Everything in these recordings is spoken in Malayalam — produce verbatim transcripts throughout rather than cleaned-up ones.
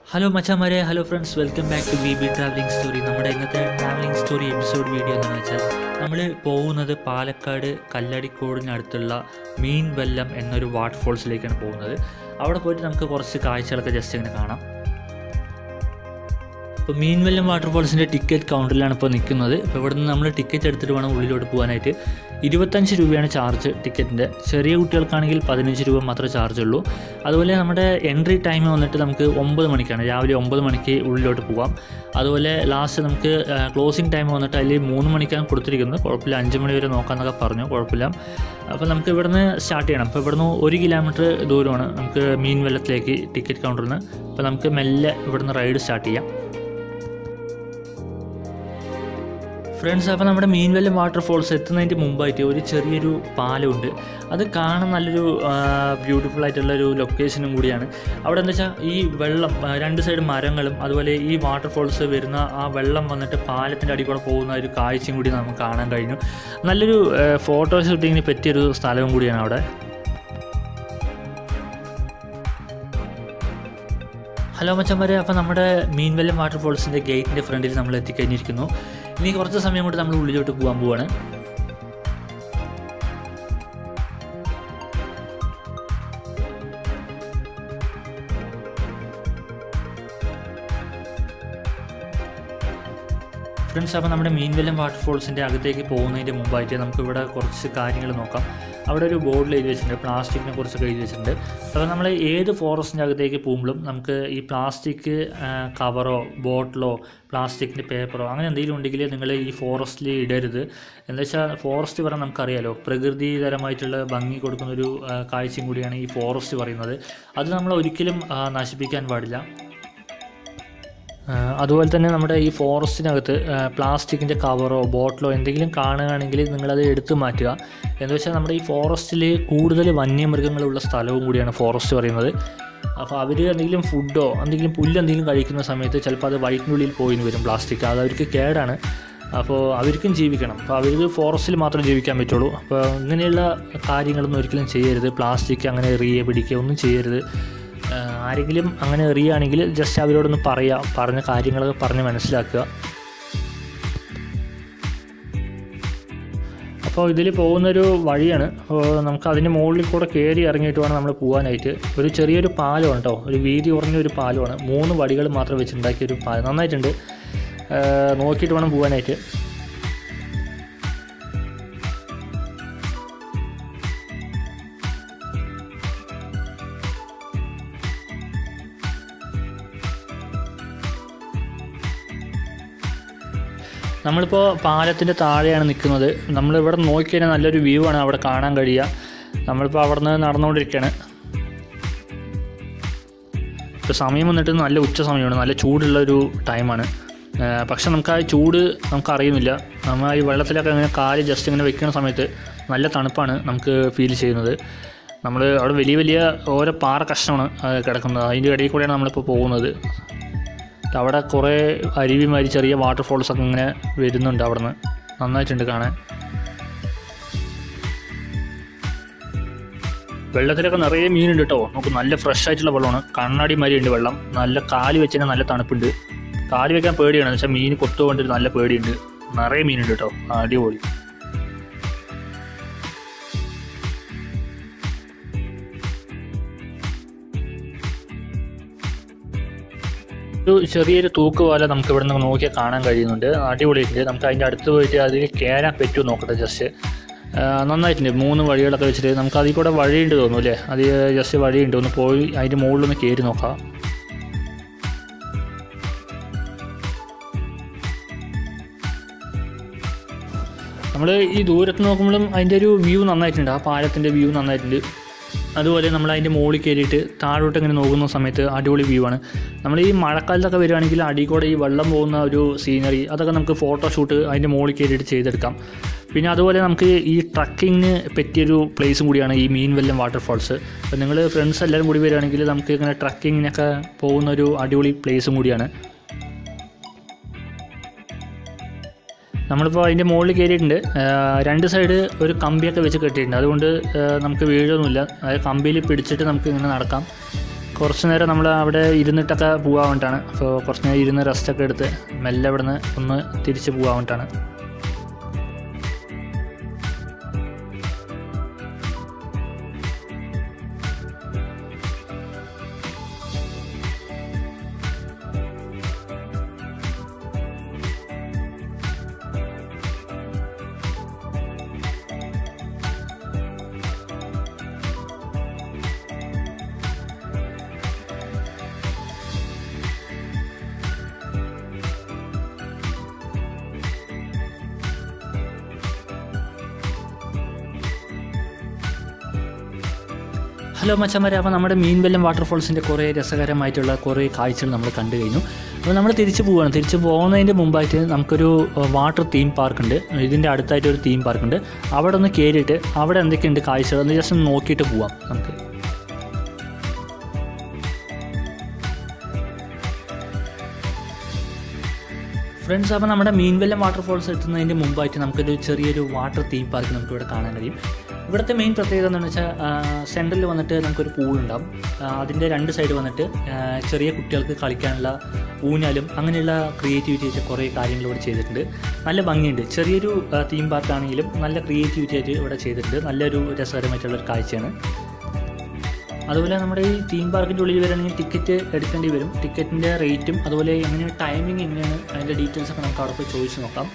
ഹലോ മച്ചാമാരെ, hello friends, welcome back to V B traveling story. നമ്മുടെ ഇന്നത്തെ ട്രാവലിംഗ് സ്റ്റോറി എപ്പിസോഡ് വീഡിയോ എന്താണെന്ന് വെച്ചാൽ നമ്മൾ പോകുന്നത് പാലക്കാട് കല്ലടിക്കോടിനടുത്തുള്ള മീൻവല്ലം എന്നൊരു വാട്ടർഫോൾസിലേക്കാണ് പോകുന്നത്. അവിടെ പോയിട്ട് നമുക്ക് കുറച്ച് കാഴ്ചകളൊക്കെ ജസ്റ്റ് ഇങ്ങനെ കാണാം. ഇപ്പോൾ മീൻവല്ലം വാട്ടർഫോൾസിൻ്റെ ടിക്കറ്റ് കൗണ്ടറിലാണ് ഇപ്പോൾ നിൽക്കുന്നത്. ഇപ്പോൾ ഇവിടെ നിന്ന് നമ്മൾ ടിക്കറ്റ് എടുത്തിട്ട് വേണം ഉള്ളിലോട്ട് പോകാനായിട്ട്. ഇരുപത്തഞ്ച് രൂപയാണ് ചാർജ് ടിക്കറ്റിൻ്റെ. ചെറിയ കുട്ടികൾക്കാണെങ്കിൽ പതിനഞ്ച് രൂപ മാത്രമേ ചാർജ് ഉള്ളൂ. അതുപോലെ നമ്മുടെ എൻട്രി ടൈം വന്നിട്ട് നമുക്ക് ഒമ്പത് മണിക്കാണ്, രാവിലെ ഒമ്പത് മണിക്ക് ഉള്ളിലോട്ട് പോകാം. അതുപോലെ ലാസ്റ്റ് നമുക്ക് ക്ലോസിങ് ടൈം വന്നിട്ട് അതിൽ മൂന്ന് മണിക്കാണ് കൊടുത്തിരിക്കുന്നത്. കുഴപ്പമില്ല, അഞ്ച് മണി വരെ നോക്കാമെന്നൊക്കെ പറഞ്ഞു, കുഴപ്പമില്ല. അപ്പോൾ നമുക്ക് ഇവിടുന്ന് സ്റ്റാർട്ട് ചെയ്യണം. അപ്പോൾ ഇവിടുന്ന് ഒരു കിലോമീറ്റർ ദൂരമാണ് നമുക്ക് മീൻവല്ലത്തിലേക്ക് ടിക്കറ്റ് കൗണ്ടറിൽ നിന്ന്. അപ്പോൾ നമുക്ക് മെല്ലെ ഇവിടുന്ന് റൈഡ് സ്റ്റാർട്ട് ചെയ്യാം ഫ്രണ്ട്സ്. അപ്പോൾ നമ്മുടെ മീൻവല്ലം വാട്ടർഫോൾസ് എത്തുന്നതിന് മുമ്പായിട്ട് ഒരു ചെറിയൊരു പാലമുണ്ട്. അത് കാണാൻ നല്ലൊരു ബ്യൂട്ടിഫുൾ ആയിട്ടുള്ളൊരു ലൊക്കേഷനും കൂടിയാണ്. അവിടെ എന്താ വെച്ചാൽ ഈ വെള്ളം രണ്ട് സൈഡ് മരങ്ങളും അതുപോലെ ഈ വാട്ടർഫോൾസ് വരുന്ന ആ വെള്ളം വന്നിട്ട് പാലത്തിൻ്റെ അടിയിൽ കൂടെ പോകുന്ന ഒരു കാഴ്ചയും കൂടി നമുക്ക് കാണാൻ കഴിഞ്ഞു. നല്ലൊരു ഫോട്ടോ ഷൂട്ടിങ്ങിന് പറ്റിയൊരു സ്ഥലവും കൂടിയാണ് അവിടെ. ഹലോ മച്ചന്മാരെ, അപ്പോൾ നമ്മുടെ മീൻവല്ലം വാട്ടർഫോൾസിൻ്റെ ഗേറ്റിൻ്റെ ഫ്രണ്ടിൽ നമ്മൾ എത്തിക്കഴിഞ്ഞിരിക്കുന്നു. ഇനി കുറച്ച് സമയം കൊണ്ട് നമ്മൾ ഉള്ളിലോട്ട് പോകാൻ പോവാണ്. ഫ്രണ്ട്സ്, അപ്പോൾ നമ്മുടെ മീൻവല്ലം വാട്ടർഫോൾസിൻ്റെ അകത്തേക്ക് പോകുന്നതിൻ്റെ മുമ്പായിട്ട് നമുക്കിവിടെ കുറച്ച് കാര്യങ്ങൾ നോക്കാം. അവിടെ ഒരു ബോർഡിൽ എഴുതി വെച്ചിട്ടുണ്ട്, പ്ലാസ്റ്റിക്കിനെ കുറിച്ചൊക്കെ എഴുതി വെച്ചിട്ടുണ്ട്. അപ്പോൾ നമ്മൾ ഏത് ഫോറസ്റ്റിൻ്റെ അകത്തേക്ക് പോകുമ്പോഴും നമുക്ക് ഈ പ്ലാസ്റ്റിക് കവറോ ബോട്ടിലോ പ്ലാസ്റ്റിക്കിൻ്റെ പേപ്പറോ അങ്ങനെ എന്തെങ്കിലും ഉണ്ടെങ്കിൽ നിങ്ങൾ ഈ ഫോറസ്റ്റിൽ ഇടരുത്. എന്താ വെച്ചാൽ ഫോറസ്റ്റ് പറയാൻ നമുക്കറിയാലോ, പ്രകൃതിതരമായിട്ടുള്ള ഭംഗി കൊടുക്കുന്നൊരു കാഴ്ചയും കൂടിയാണ് ഈ ഫോറസ്റ്റ് പറയുന്നത്. അത് നമ്മൾ ഒരിക്കലും നശിപ്പിക്കാൻ പാടില്ല. അതുപോലെ തന്നെ നമ്മുടെ ഈ ഫോറസ്റ്റിനകത്ത് പ്ലാസ്റ്റിക്കിൻ്റെ കവറോ ബോട്ടിലോ എന്തെങ്കിലും കാണുകയാണെങ്കിൽ നിങ്ങളത് എടുത്തു മാറ്റുക. എന്ന് വെച്ചാൽ നമ്മുടെ ഈ ഫോറസ്റ്റിൽ കൂടുതൽ വന്യമൃഗങ്ങളുള്ള സ്ഥലവും കൂടിയാണ് ഫോറസ്റ്റ് പറയുന്നത്. അപ്പോൾ അവർ എന്തെങ്കിലും ഫുഡോ എന്തെങ്കിലും പുല്ല് എന്തെങ്കിലും കഴിക്കുന്ന സമയത്ത് ചിലപ്പോൾ അത് വയറ്റിനുള്ളിൽ പോയി വരും പ്ലാസ്റ്റിക്. അത് അവർക്ക് കേടാണ്. അപ്പോൾ അവർക്കും ജീവിക്കണം. അപ്പോൾ അവർക്ക് ഫോറസ്റ്റിൽ മാത്രം ജീവിക്കാൻ പറ്റുള്ളൂ. അപ്പോൾ ഇങ്ങനെയുള്ള കാര്യങ്ങളൊന്നും ഒരിക്കലും ചെയ്യരുത്. പ്ലാസ്റ്റിക് അങ്ങനെ എറിയുക പിടിക്കുക ഒന്നും ചെയ്യരുത്. ആരെങ്കിലും അങ്ങനെ എറിയുകയാണെങ്കിൽ ജസ്റ്റ് അവരോടൊന്ന് പറയുക, പറഞ്ഞ കാര്യങ്ങളൊക്കെ പറഞ്ഞ് മനസ്സിലാക്കുക. അപ്പോൾ ഇതിൽ പോകുന്നൊരു വഴിയാണ്. അപ്പോൾ നമുക്ക് അതിൻ്റെ മുകളിൽ കൂടെ കയറി ഇറങ്ങിയിട്ട് വേണം നമ്മൾ പോകാനായിട്ട്. ഒരു ചെറിയൊരു പാലമാണ് കേട്ടോ, ഒരു വീതി കുറഞ്ഞൊരു പാലമാണ്. മൂന്ന് വടികൾ മാത്രം വെച്ചുണ്ടാക്കിയൊരു പാലം. നന്നായിട്ടുണ്ട്, നോക്കിയിട്ട് വേണം പോകാനായിട്ട്. നമ്മളിപ്പോൾ പാലത്തിൻ്റെ താഴെയാണ് നിൽക്കുന്നത്. നമ്മളിവിടെ നോക്കിക്കഴിഞ്ഞാൽ നല്ലൊരു വ്യൂ ആണ് അവിടെ കാണാൻ കഴിയുക. നമ്മളിപ്പോൾ അവിടെ നിന്ന് നടന്നുകൊണ്ടിരിക്കുകയാണ്. ഇപ്പോൾ സമയം വന്നിട്ട് നല്ല ഉച്ച സമയമാണ്, നല്ല ചൂടുള്ളൊരു ടൈമാണ്. പക്ഷെ നമുക്ക് ആ ചൂട് നമുക്കറിയുന്നില്ല. നമ്മൾ ഈ വെള്ളത്തിലൊക്കെ ഇങ്ങനെ കാല് ജസ്റ്റ് ഇങ്ങനെ വെക്കുന്ന സമയത്ത് നല്ല തണുപ്പാണ് നമുക്ക് ഫീൽ ചെയ്യുന്നത്. നമ്മൾ അവിടെ വലിയ വലിയ ഓരോ പാറ കഷ്ണമാണ് കിടക്കുന്നത്. അതിൻ്റെ ഇടയിൽ കൂടെയാണ് നമ്മളിപ്പോൾ പോകുന്നത്. അവിടെ കുറേ അരുവിമാരി ചെറിയ വാട്ടർഫോൾസ് ഒക്കെ ഇങ്ങനെ വരുന്നുണ്ട്. അവിടെ നിന്ന് നന്നായിട്ടുണ്ട് കാണാൻ. വെള്ളത്തിലൊക്കെ നിറയെ മീനുണ്ട് കേട്ടോ. നമുക്ക് നല്ല ഫ്രഷ് ആയിട്ടുള്ള വെള്ളമാണ്. കണ്ണാടി മാതിരി ഉണ്ട് വെള്ളം. നല്ല കാല് വെച്ചാൽ നല്ല തണുപ്പുണ്ട്. കാല് വെക്കാൻ പേടിയാണ്, എന്ന് വെച്ചാൽ മീൻ കൊത്തുകൊണ്ടിട്ട് നല്ല പേടിയുണ്ട്. നിറയെ മീനുണ്ട് കേട്ടോ, അടിപൊളി. ഒരു ചെറിയൊരു തൂക്കുപാലം നമുക്ക് ഇവിടെ നിന്ന് നോക്കിയാൽ കാണാൻ കഴിയുന്നുണ്ട്. അടിപൊളിയുണ്ട്. നമുക്ക് അതിൻ്റെ അടുത്ത് പോയിട്ട് അതിൽ കയറാൻ പറ്റുമോ നോക്കട്ടെ. ജസ്റ്റ് നന്നായിട്ടുണ്ട്. മൂന്ന് വഴികളൊക്കെ വെച്ചിട്ട് നമുക്ക് അതിൽ കൂടെ വഴിയുണ്ട് തോന്നുന്നു അല്ലേ. അത് ജസ്റ്റ് വഴിയുണ്ട്. ഒന്ന് പോയി അതിൻ്റെ മുകളിലൊന്ന് കയറി നോക്കാം. നമ്മൾ ഈ ദൂരത്ത് നോക്കുമ്പോഴും അതിൻ്റെ ഒരു വ്യൂ നന്നായിട്ടുണ്ട്. ആ പാലത്തിൻ്റെ വ്യൂ നന്നായിട്ടുണ്ട്. അതുപോലെ നമ്മൾ അതിൻ്റെ മുകളിൽ കയറിയിട്ട് താഴോട്ട് ഇങ്ങനെ നോക്കുന്ന സമയത്ത് അടിപൊളി വ്യൂ ആണ്. നമ്മൾ ഈ മഴക്കാലത്തൊക്കെ വരികയാണെങ്കിൽ അടിയിൽ കൂടെ ഈ വെള്ളം പോകുന്ന ഒരു സീനറി അതൊക്കെ നമുക്ക് ഫോട്ടോഷൂട്ട് അതിൻ്റെ മുകളിൽ കയറിയിട്ട് ചെയ്തെടുക്കാം. പിന്നെ അതുപോലെ നമുക്ക് ഈ ട്രക്കിങ്ങിന് പറ്റിയൊരു പ്ലേസും കൂടിയാണ് ഈ മീൻവല്ലം വാട്ടർഫോൾസ്. അപ്പോൾ നിങ്ങൾ ഫ്രണ്ട്സ് എല്ലാവരും കൂടി വരികയാണെങ്കിൽ നമുക്ക് ഇങ്ങനെ ട്രക്കിങ്ങിനൊക്കെ പോകുന്നൊരു അടിപൊളി പ്ലേസും കൂടിയാണ്. നമ്മളിപ്പോൾ അതിൻ്റെ മുകളിൽ കയറിയിട്ടുണ്ട്. രണ്ട് സൈഡ് ഒരു കമ്പിയൊക്കെ വെച്ച് കെട്ടിയിട്ടുണ്ട്. അതുകൊണ്ട് നമുക്ക് വീഴൊന്നുമില്ല. അതായത് കമ്പിയിൽ പിടിച്ചിട്ട് നമുക്ക് ഇങ്ങനെ നടക്കാം. കുറച്ച് നേരം നമ്മൾ അവിടെ ഇരുന്നിട്ടൊക്കെ പോകാൻ വേണ്ടിയിട്ടാണ്. അപ്പോൾ കുറച്ച് നേരം ഇരുന്ന് റെസ്റ്റൊക്കെ എടുത്ത് മെല്ലെ ഇവിടെ നിന്ന് ഒന്ന് തിരിച്ച് പോകാൻ വേണ്ടിയിട്ടാണ്. ഹലോ മച്ചന്മാരെ, അപ്പോൾ നമ്മുടെ മീൻവെല്ലം വാട്ടർഫോൾസിൻ്റെ കുറേ രസകരമായിട്ടുള്ള കുറേ കാഴ്ചകൾ നമ്മൾ കണ്ടു കഴിഞ്ഞു. അപ്പോൾ നമ്മൾ തിരിച്ച് പോവുകയാണ്. തിരിച്ച് പോകുന്നതിൻ്റെ മുമ്പായിട്ട് നമുക്കൊരു വാട്ടർ തീം പാർക്കുണ്ട്. ഇതിൻ്റെ അടുത്തായിട്ട് ഒരു തീം പാർക്കുണ്ട്. അവിടെ ഒന്ന് കയറിയിട്ട് അവിടെ എന്തൊക്കെയുണ്ട് കാഴ്ചകൾ ഒന്ന് ജസ്റ്റ് ഒന്ന് നോക്കിയിട്ട് പോവാം നമുക്ക്. ഫ്രണ്ട്സ്, അപ്പോൾ നമ്മുടെ മീൻവെല്ലം വാട്ടർഫോൾസ് എത്തുന്നതിൻ്റെ മുമ്പായിട്ട് നമുക്കൊരു ചെറിയൊരു വാട്ടർ തീം പാർക്ക് നമുക്കിവിടെ കാണാൻ കഴിയും. ഇവിടുത്തെ മെയിൻ പ്രത്യേകത എന്താണെന്ന് വെച്ചാൽ സെൻറ്ററിൽ വന്നിട്ട് നമുക്കൊരു പൂളുണ്ടാവും. അതിൻ്റെ രണ്ട് സൈഡ് വന്നിട്ട് ചെറിയ കുട്ടികൾക്ക് കളിക്കാനുള്ള ഊഞ്ഞാലും അങ്ങനെയുള്ള ക്രിയേറ്റിവിറ്റി ആയിട്ട് കുറേ കാര്യങ്ങൾ ഇവിടെ ചെയ്തിട്ടുണ്ട്. നല്ല ഭംഗിയുണ്ട്. ചെറിയൊരു തീം പാർക്കാണെങ്കിലും നല്ല ക്രിയേറ്റിവിറ്റി ആയിട്ട് ഇവിടെ ചെയ്തിട്ടുണ്ട്. നല്ലൊരു രസകരമായിട്ടുള്ളൊരു കാഴ്ചയാണ്. അതുപോലെ നമ്മുടെ ഈ തീം പാർക്കിൻ്റെ ഉള്ളിൽ വരികയാണെങ്കിൽ ടിക്കറ്റ് എടുക്കേണ്ടി വരും. ടിക്കറ്റിൻ്റെ റേറ്റും അതുപോലെ എങ്ങനെ ടൈമിംഗ് എങ്ങനെയാണ് അതിൻ്റെ ഡീറ്റെയിൽസൊക്കെ നമുക്ക് അവിടെ പോയി ചോദിച്ച് നോക്കാം.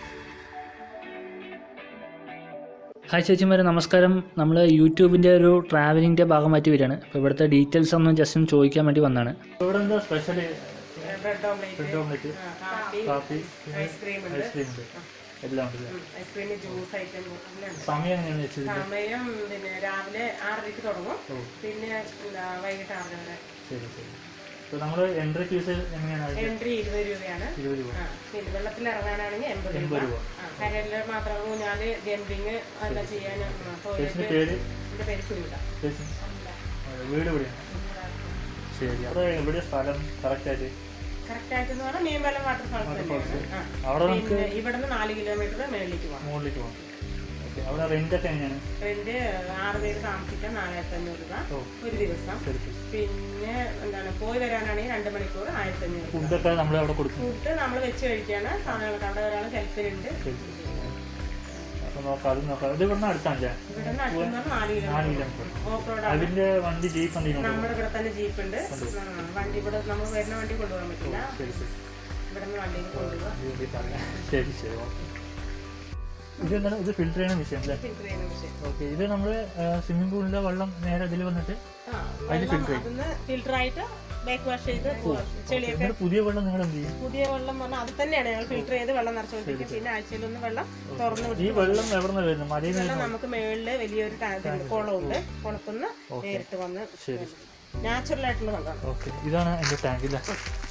ഹായ് ചേച്ചിമാരെ, നമസ്കാരം. നമ്മൾ യൂട്യൂബിൻ്റെ ഒരു ട്രാവലിങ്ങിൻ്റെ ഭാഗമായിട്ട് വരികയാണ്. അപ്പോൾ ഇവിടുത്തെ ഡീറ്റെയിൽസ് ഒന്നും ജസ്റ്റ് ഒന്ന് ചോദിക്കാൻ വേണ്ടി വന്നതാണ്. ഇവിടെ എന്താ സ്പെഷ്യൽ? ബ്രെഡ് ഓംലെറ്റ്, കാപ്പി, ഐസ്ക്രീം ഉണ്ട്, എല്ലാം ഉണ്ട്. സമയം എങ്ങനെയാണ് വെച്ചത്? സമയം പിന്നെ രാവിലെ ആറരയ്ക്ക് തുടങ്ങും, പിന്നെ വൈകിട്ട് ആറര വരെ. ശരി ശരി. അപ്പോൾ നമ്മൾ എൻട്രി ഫീസ് എങ്ങനെയാണ്? എൻട്രി ഇരുപത് രൂപയാണ്. ഇരുപത് രൂപ. പിന്നെ വെള്ളത്തിൽ ഇറങ്ങാനാണെങ്കിൽ എൺപത് രൂപ. കരയിൽ മാത്രം ഊഞ്ഞാല് ജമ്പിങ് എല്ലാം ചെയ്യാൻ. എൻ്റെ പേര് സുനിത. വീട് എവിടെയാണ്? ശരി. അപ്പോൾ എവിടെയാണ് സ്ഥലം കറക്റ്റായിട്ട്? കറക്റ്റായിട്ട് പറഞ്ഞാൽ മീൻവെല്ലം വാട്ടർഫോൾസ് തന്നെയാണ്. പിന്നെ ഇവിടുന്ന് നാല് കിലോമീറ്റർ മേളിലേക്ക് പോകാം. മുകളിലേക്ക് പോകാം. അവിടെ റെന്റ് ഒക്കെ എങ്ങനെയാണ്? റെന്റ് ആറ് പേര് താമസിക്കാൻ നാലായിരത്തി അഞ്ഞൂറ് രൂപ ഒരു ദിവസം. പിന്നെ എന്താണ് പോയി വരാനാണെങ്കിൽ രണ്ട് മണിക്കൂർ ആയിരത്തി അഞ്ഞൂറ്. ഫുഡൊക്കെ നമ്മൾ അവിടെ കൊടുക്കും. ഫുഡ് നമ്മൾ വെച്ച് കഴിക്കാണ്. സാധനങ്ങളൊക്കെ അവിടെ ഒരാൾ ഹെൽപ്പിനുണ്ട്. അതിന്റെ വണ്ടി ജീപ്പ് നമ്മുടെ ഇവിടെ തന്നെ ജീപ്പ് ഉണ്ട്. വണ്ടി ഇവിടെ നമ്മൾ വരുന്ന വണ്ടി കൊണ്ടുപോകാൻ പറ്റില്ല. ഇവിടെ നിന്ന് വണ്ടിയിൽ കൊണ്ടുപോകാം. ശരി ശരി. ഇത് എന്താണ്? ഇത് ഫിൽറ്റർ ചെയ്യുന്ന മെഷീൻ അല്ലേ? ഓക്കെ. ഇത് നമ്മൾ സ്വിമ്മിംഗ് പൂളിലെ വെള്ളം നേരെ അതിൽ വന്നിട്ട് അതിൽ ഫിൽറ്റർ ഫിൽറ്റർ ആയിട്ട് ബാക്ക് വാഷ് ചെയ്ത് ചെളിയൊക്കെ. പുതിയ വെള്ളം നിങ്ങൾ എന്ത് ചെയ്യും? പുതിയ വെള്ളം പറഞ്ഞാൽ അത് തന്നെയാണ് ഞങ്ങൾ ഫിൽറ്റർ ചെയ്ത് വെള്ളം നിറച്ചുകൊണ്ടിരിക്കും. പിന്നെ ആഴ്ചയിലൊന്ന് വെള്ളം തുറന്നു വിടും. ഈ വെള്ളം എവിടെ നിന്ന് വരുന്നത്? മഴയിൽ വെള്ളം നമുക്ക് മേളില് വലിയൊരു കുളമുണ്ട്. കുളത്തുനിന്ന് നേരിട്ട് വന്ന് നാച്ചുറൽ ആയിട്ടുള്ള വെള്ളം. ഓക്കെ. ഇതാണ് എൻ്റെ ടാങ്ക് അല്ലേ?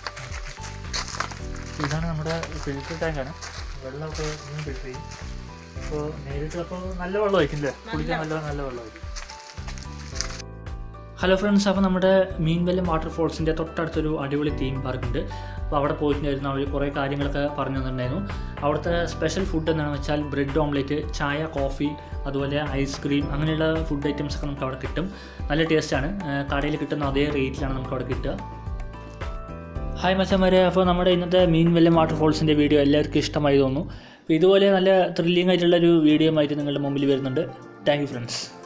ഇതാണ് നമ്മുടെ ഫിൽറ്റർ ടാങ്കാണ്. വെള്ളമൊക്കെ ഫിൽറ്റർ ചെയ്യും. അപ്പോൾ നേരിട്ട് അപ്പോൾ നല്ല വെള്ളമായിരിക്കില്ലേ? കുടിക്കാൻ നല്ല നല്ല വെള്ളമായിരിക്കും. ഹലോ ഫ്രണ്ട്സ്, അപ്പോൾ നമ്മുടെ മീൻവെല്ലം വാട്ടർഫോൾസിൻ്റെ തൊട്ടടുത്തൊരു അടിപൊളി തീം പാർക്കുണ്ട്. അപ്പോൾ അവിടെ പോയിട്ടുണ്ടായിരുന്നു. അവർ കുറേ കാര്യങ്ങളൊക്കെ പറഞ്ഞു തന്നിട്ടുണ്ടായിരുന്നു. അവിടുത്തെ സ്പെഷ്യൽ ഫുഡ് എന്താണെന്ന് വെച്ചാൽ ബ്രെഡ് ഓംലെറ്റ്, ചായ, കോഫി, അതുപോലെ ഐസ്ക്രീം അങ്ങനെയുള്ള ഫുഡ് ഐറ്റംസ് ഒക്കെ നമുക്ക് അവിടെ കിട്ടും. നല്ല ടേസ്റ്റാണ്. കടയിൽ കിട്ടുന്ന അതേ റേറ്റിലാണ് നമുക്ക് അവിടെ കിട്ടുക. ഹായ് മച്ചന്മാരെ, അപ്പോൾ നമ്മുടെ ഇന്നത്തെ മീൻവെല്ലം വാട്ടർഫോൾസിൻ്റെ വീഡിയോ എല്ലാവർക്കും ഇഷ്ടമായി തോന്നുന്നു. അപ്പോൾ ഇതുപോലെ നല്ല ത്രില്ലിംഗ് ആയിട്ടുള്ളൊരു വീഡിയോ ആയിട്ട് നിങ്ങളുടെ മുമ്പിൽ വരുന്നുണ്ട്. Thank you friends.